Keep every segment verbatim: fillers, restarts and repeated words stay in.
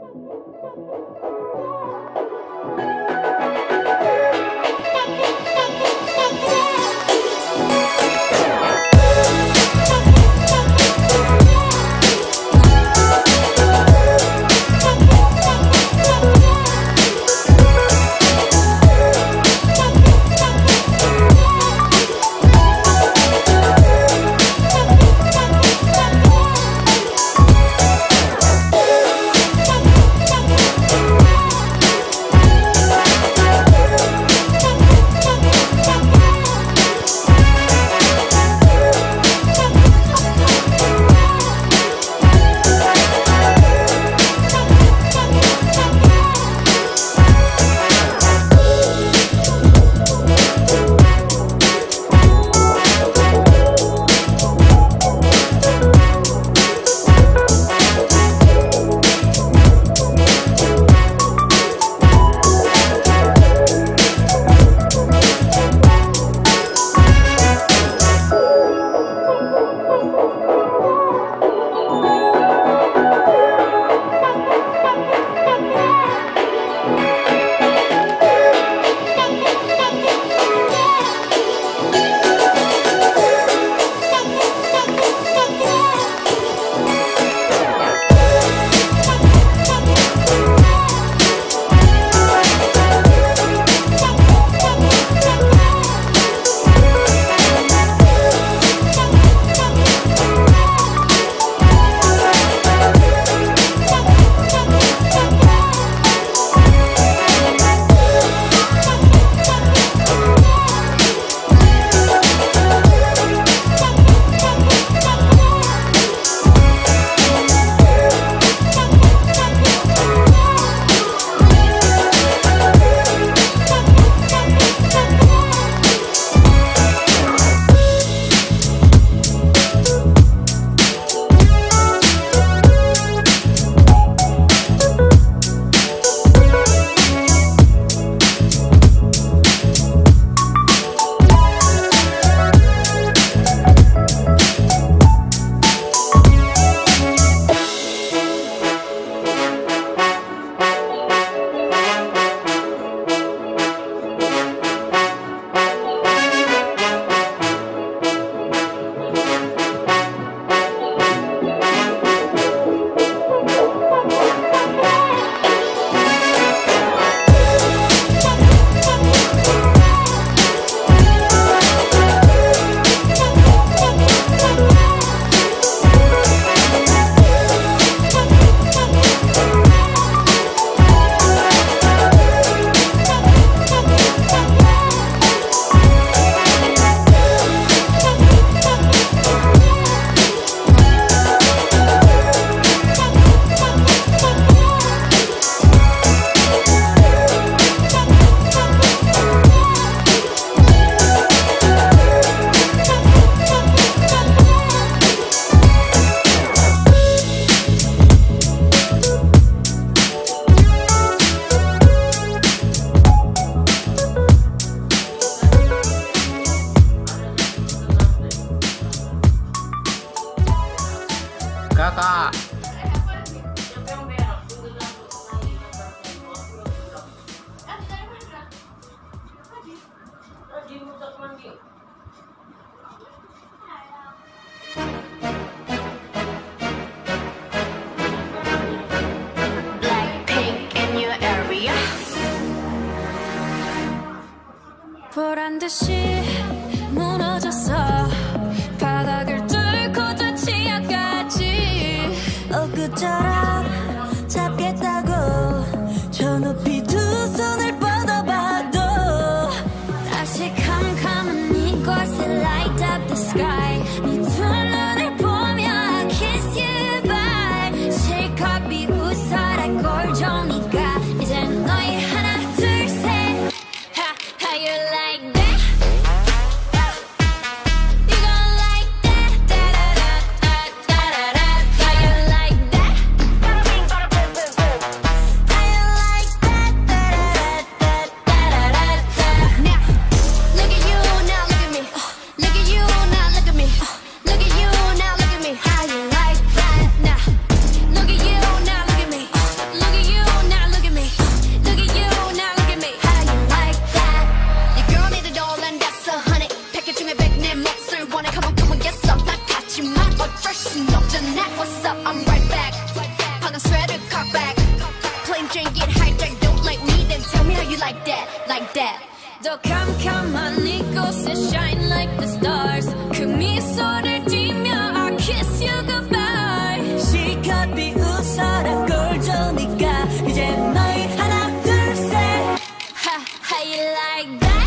Kakak. 보란 듯이 무너졌어. 바닥을 뚫고 저 지하까지. 어 그처럼 잡겠다고 저 높이 두 손을 뻗어봐도 다시 캄캄한 이곳에 light up the sky. 네 두 눈을 보며 kiss you bye. 실컷 비웃어라 꼴종이가 이젠 너희 하나 둘 셋. Ha, how you like that? You gon' like that? Da da da da da da da. How you like that? drink, get hydrated, don't like me, then tell me how you like that, like that. 더 캄캄한 이곳에 shine like the stars. 그 미소를 띠며 I kiss you goodbye. 시컷 비웃어라 꼴좋으니까 이제 너희 하나 둘 셋. Ha, how you like that?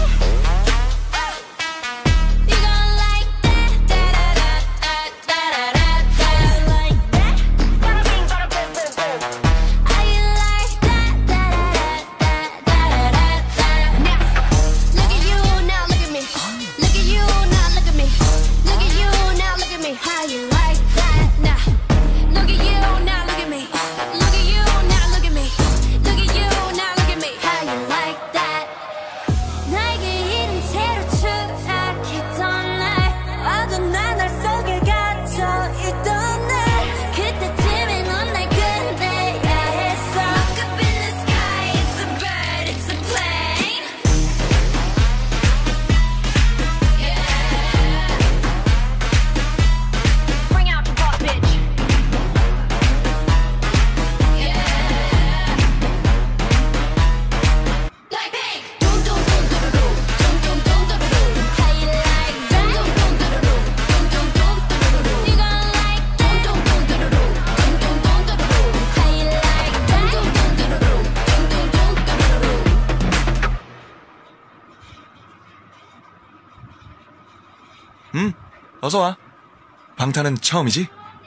응, 어서와. 방탄은 처음이지?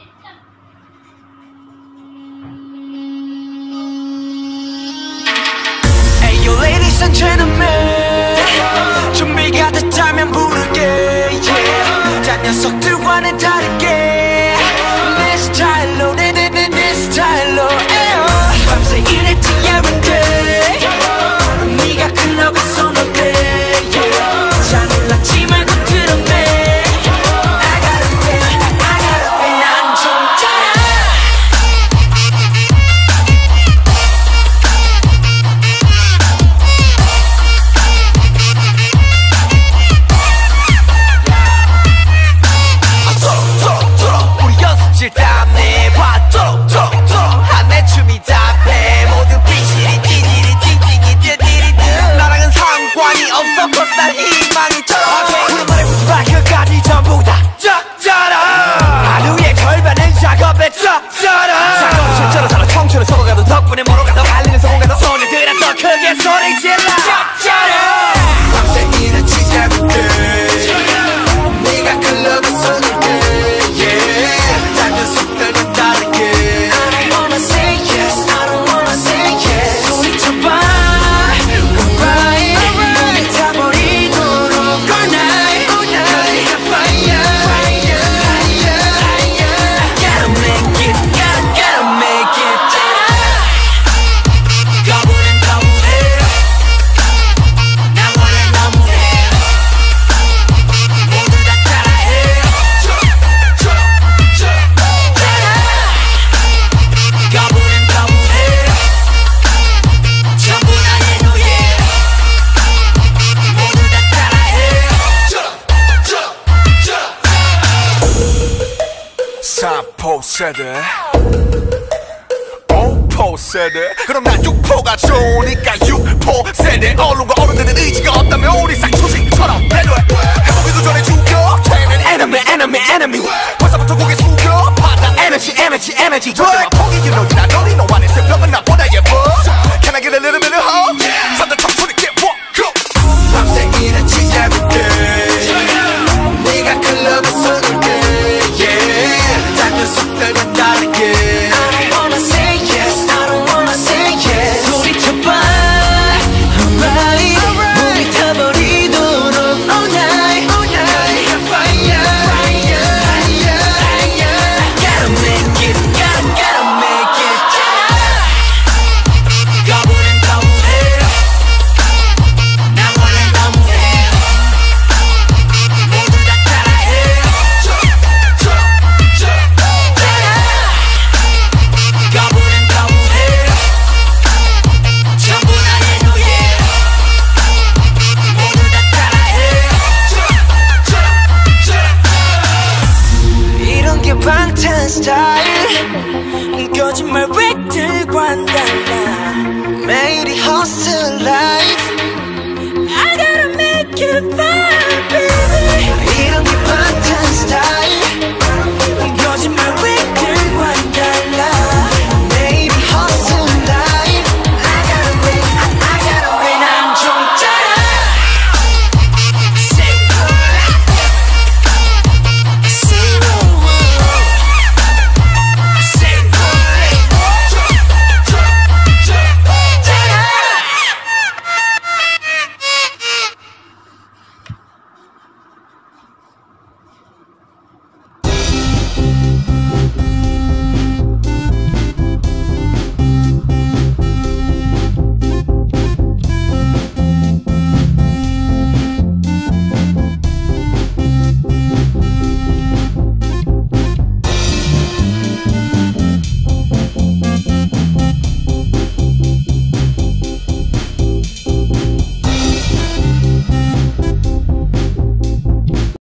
Hey you ladies and gentlemen, 준비가 됐다면 부를게 yeah. 딴 녀석들과는 다르게 내 스타일로 내 내 내 내 스타일로 밤새 일했지 every day. 네가 클럽에 손을 대 잘 놀랐지 말고 들었네. 덕분에 뭐로 가도 갈리는 성공가도 소녀들아 더 크게 소리 질러 짭짤해. 밤새 일했지 everyday. 네가 클럽에 손을 대 yeah. 딴 녀석들과 다르게 I don't wanna say yes, I don't wanna say yes. 소리쳐봐 alright. 몸이 타버리도록 all night. 그리가 fire, fire, fire, fire. I gotta make it, gotta, gotta make it. 삼 포 세대 오 포 세대 그럼 난 육 포가 좋으니까 육 포 세대. 언론과 어른들은 의지가 없다면 우리 쌍초식처럼 배려해. 해보기도 전에 죽여 걔는 enemy enemy enemy. 벌써부터 고개 숙여 받아 energy energy energy. 절대 막 포기 you know you're not only no one. 새벽은 나보다 예뻐. Can I get a little bit of hope? 삼들 청춘이 get walk go. 밤새 일했지 everyday. 네가 클럽에 손을 대 yeah. 딴 녀석들과 다르게 I don't wanna say yes, I don't wanna say yes. 소리쳐봐 alright. 몸이 타버리도록 all night. 그리가 fire, fire, fire, fire. I gotta make it, gotta, gotta make it. 거부는 거부해 정말 획들과는 달라 매일이 hustle life I gotta make you fine